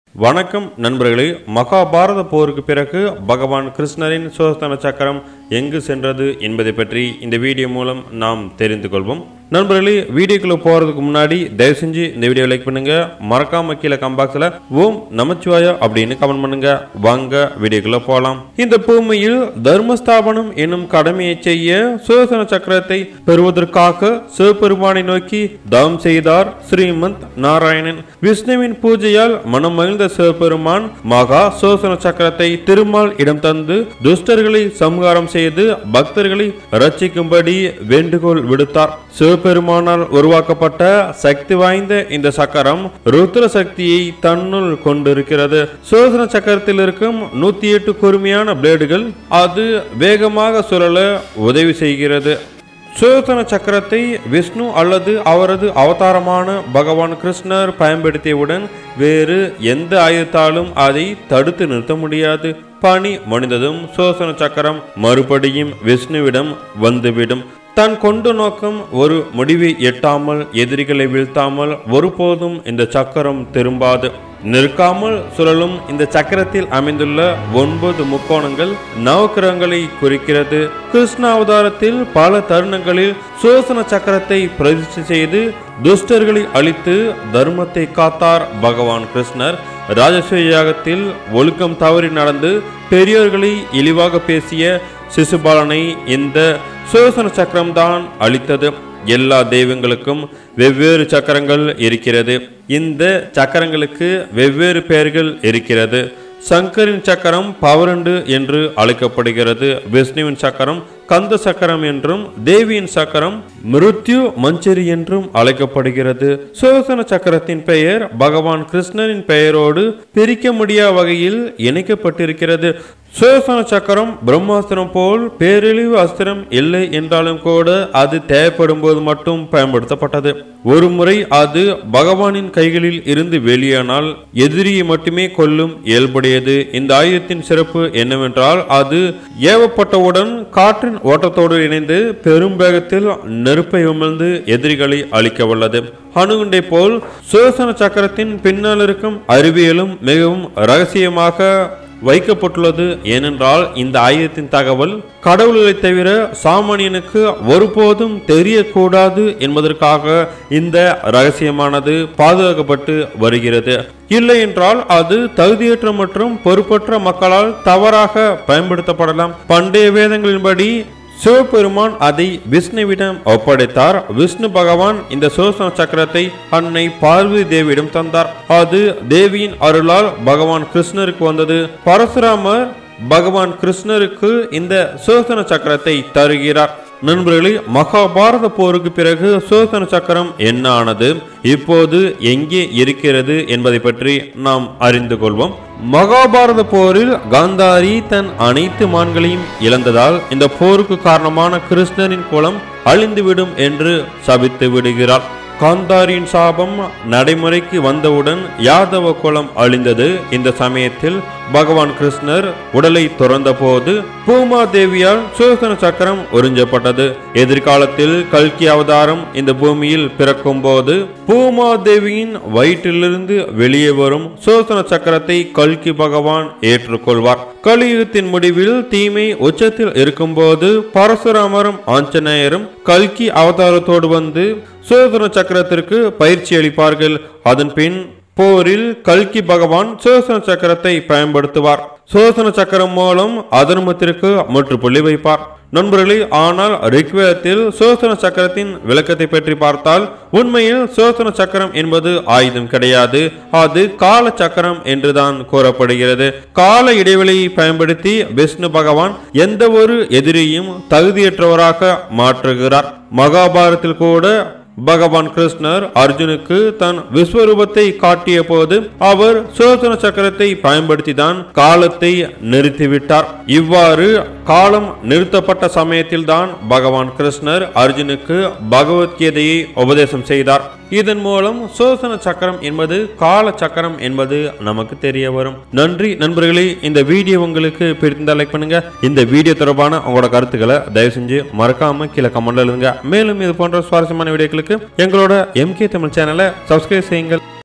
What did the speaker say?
வணக்கம் நண்பர்களே. மகாபாரத போருக்கு பிறகு பகவான் கிருஷ்ணரின் சுதர்சன சக்கரம் எங்கு சென்றது என்பதை பற்றி இந்த வீடியோ மூலம் நாம் தெரிந்து கொள்வோம். நண்பர்களே, வீடியோக்குள்ள போறதுக்கு முன்னாடி தயவு செஞ்சு இந்த வீடியோ லைக் பண்ணுங்க, மறக்காம கீழே கம்பாக்ஸ்ல ஓம் நமச்சிவாயா அப்படின்னு கமெண்ட் பண்ணுங்க. வாங்க வீடியோக்குள்ள போலாம். இந்த பூமியில் தர்மஸ்தாபனம் என்னும் கடமையை செய்ய சுதர்சன சக்கரத்தை பெறுவதற்காக சிவபெருமானை நோக்கி தவம் செய்தார் ஸ்ரீமந்த் நாராயணன். விஷ்ணுவின் பூஜையால் மனம் மகிழ்ந்த சிவபெருமான் மகா சுதர்சன சக்கரத்தை திருமால் இடம் தந்து துஷ்டர்களை சம்ஹாரம் செய்து பக்தர்களை ரட்சிக்கும்படி வேண்டுகோள் விடுத்தார். சிவபெருமானால் உருவாக்கப்பட்ட சக்தி வாய்ந்த இந்த சக்கரம் ருத்ர சக்தியை தன்னுள் கொண்டிருக்கிறது. சுதர்சன சக்கரத்தில் இருக்கும் 108 கூர்மையான பிளேடுகள் அது வேகமாக சுழல உதவி செய்கிறது. சுதர்சன சக்கரத்தை விஷ்ணு அல்லது அவரது அவதாரமான பகவான் கிருஷ்ணர் பயன்படுத்தியவுடன் வேறு எந்த ஆயுதத்தாலும் அதை தடுத்து நிறுத்த முடியாது. பணி முடிந்ததும் சுதர்சன சக்கரம் மறுபடியும் விஷ்ணுவிடம் வந்துவிடும். தன் கொண்டு நோக்கம் ஒரு முடிவை எட்டாமல் எதிரிகளை வீழ்த்தாமல் ஒருபோதும் இந்த சக்கரம் திரும்பாது. நிற்காமல் சுழலும் இந்த சக்கரத்தில் அமைந்துள்ள 9 முக்கோணங்கள் நவக்கிரகங்களை குறிக்கிறது. கிருஷ்ண அவதாரத்தில் பல தருணங்களில் சுதர்சன சக்கரத்தை பிரதிஷ்டை செய்து துஷ்டர்களை அழித்து தர்மத்தை காத்தார் பகவான் கிருஷ்ணர். ராஜசூய யாகத்தில் ஒழுக்கம் தவறி நடந்து பெரியோர்களை இழிவாக பேசிய சிசுபாலனை இந்த சுதர்சன சக்கரம் தான் அளித்தது. எல்லா தெய்வங்களுக்கும் வெவ்வேறு சக்கரங்கள் இருக்கிறது. இந்த சக்கரங்களுக்கு வெவ்வேறு பெயர்கள் இருக்கிறது. சங்கரின் சக்கரம் பவரண்டு என்று அழைக்கப்படுகிறது. விஷ்ணுவின் சக்கரம் கந்த சக்கரம் என்றும் தேவியின் சக்கரம் மிருத்யு மஞ்சரி என்றும் அழைக்கப்படுகிறது. சுதர்சன சக்கரத்தின் பெயர் பகவான் கிருஷ்ணரின் பெயரோடு பிரிக்க முடியாத வகையில் இணைக்கப்பட்டிருக்கிறது. சுதர்சன சக்கரம் பிரம்மாஸ்திரம் போல் பேரழிவு அஸ்திரம் இல்லை என்றாலும் கூட அது தேவைப்படும் போது மட்டும் பயன்படுத்தப்பட்டது. ஒரு முறை அது பகவானின் கைகளில் இருந்து வெளியானால் எதிரியை மட்டுமே கொல்லும் இயல்புடையது. இந்த ஆயுதத்தின் சிறப்பு என்னவென்றால் அது ஏவப்பட்டவுடன் காற்றின் ஓட்டத்தோடு இணைந்து பெரும் வேகத்தில் நெருப்பை உமிழ்ந்து எதிரிகளை அழிக்க வல்லது. அணுகுண்டை போல் சுதர்சன சக்கரத்தின் பின்னால் இருக்கும் அறிவியலும் மிகவும் ரகசியமாக வைக்கப்பட்டுள்ளது. ஏனென்றால் இந்த ஆயுதத்தின் தகவல் கடவுள்களை தவிர சாமானியனுக்கு ஒருபோதும் தெரியக்கூடாது என்பதற்காக இந்த ரகசியமானது பாதுகாக்கப்பட்டு வருகிறது. இல்லை என்றால் அது தகுதியற்ற மற்றும் பொறுப்பற்ற மக்களால் தவறாக பயன்படுத்தப்படலாம். பண்டைய வேதங்களின்படி சிவபெருமான் அதை விஷ்ணுவிடம் ஒப்படைத்தார். விஷ்ணு பகவான் இந்த சுதர்சன சக்கரத்தை அன்னை பார்வதி தேவியிடம் தந்தார். அது தேவியின் அருளால் பகவான் கிருஷ்ணருக்கு வந்தது. பரசுராமர் பகவான் கிருஷ்ணருக்கு இந்த சுதர்சன சக்கரத்தை தருகிறார். நண்பர்களே, மகாபாரத போருக்கு பிறகு சுதர்சன சக்கரம் என்ன ஆனது, இப்போது எங்கே இருக்கிறது என்பதை பற்றி நாம் அறிந்து கொள்வோம். மகாபாரத போரில் காந்தாரி தன் அனைத்து மான்களையும் இழந்ததால் இந்த போருக்கு காரணமான கிருஷ்ணரின் குலம் அழிந்துவிடும் என்று சபித்து விடுகிறார். காந்தாரியின் சாபம் நடைமுறைக்கு வந்தவுடன் யாதவ குலம் அழிந்தது. இந்த சமயத்தில் பகவான் கிருஷ்ணர் உடலை துறந்த போது பூமாதேவியால் சுதர்சன சக்கரம் உறிஞ்சப்பட்டது. எதிர்காலத்தில் கல்கி அவதாரம் இந்த பூமியில் பிறக்கும் போது பூமாதேவியின் வயிற்றிலிருந்து வெளியே வரும் சுதர்சன சக்கரத்தை கல்கி பகவான் ஏற்றுக்கொள்வார். கலியுகத்தின் முடிவில் தீமை உச்சத்தில் இருக்கும் போது பரசுராமரும் ஆஞ்சநேயரும் கல்கி அவதாரத்தோடு வந்து சுதர்சன சக்கரத்திற்கு பயிற்சி அளிப்பார்கள். அதன் பின் போரில் கல்கி பகவான் சுதர்சன சக்கரத்தை பயன்படுத்துவார். சுதர்சன சக்கரம் மூலம் அதர்மத்திற்கு முற்றுப்புள்ளி வைப்பார். நண்பர்களே, ஆனால் ரிக்வேதத்தில் சுதர்சன சக்கரத்தின் விளக்கத்தை பற்றி பார்த்தால் உண்மையில் சுதர்சன சக்கரம் என்பது ஆயுதம் கிடையாது. அது கால சக்கரம் என்றுதான் கூறப்படுகிறது. கால இடைவெளியை பயன்படுத்தி விஷ்ணு பகவான் எந்த ஒரு எதிரியும் தகுதியற்றவராக மாற்றுகிறார். மகாபாரதத்தில் கூட பகவான் கிருஷ்ணர் அர்ஜுனுக்கு தன் விஸ்வரூபத்தை காட்டிய போது அவர் சுதர்சன சக்கரத்தை பயன்படுத்தி தான் காலத்தை நிறுத்திவிட்டார். இவ்வாறு காலம் நிறுத்தப்பட்ட சமயத்தில் தான் பகவான் கிருஷ்ணர் அர்ஜுனுக்கு பகவத்கீதையை உபதேசம் செய்தார். இதன் மூலம் சுதர்சன சக்கரம் என்பது கால சக்கரம் என்பது நமக்கு தெரிய வரும். நன்றி நண்பர்களே. இந்த வீடியோ உங்களுக்கு பிடித்திருந்தால் லைக் பண்ணுங்க. இந்த வீடியோ தொடர்பான உங்களோட கருத்துக்களை தயவு செஞ்சு மறக்காம கீழே கமெண்ட்ல எழுதுங்க. மேலும் இது போன்ற சுவாரஸ்யமான வீடியோக்களுக்கு எங்களோட MK தமிழ் சேனலை சப்ஸ்கிரைப் செய்யுங்கள்.